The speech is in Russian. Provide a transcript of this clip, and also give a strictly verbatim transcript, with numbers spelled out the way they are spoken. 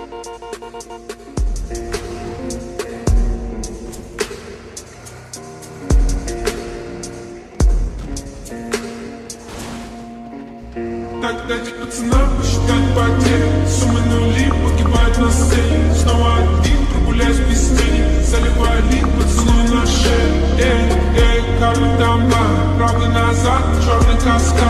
Так дайте пацанам посчитать потери. Суммы нули погибают на сцене. Снова один, прогуляюсь без тени. Заливаю лик, поцелуй на шею. Эй, эй, как дома, правый назад, черный каскад.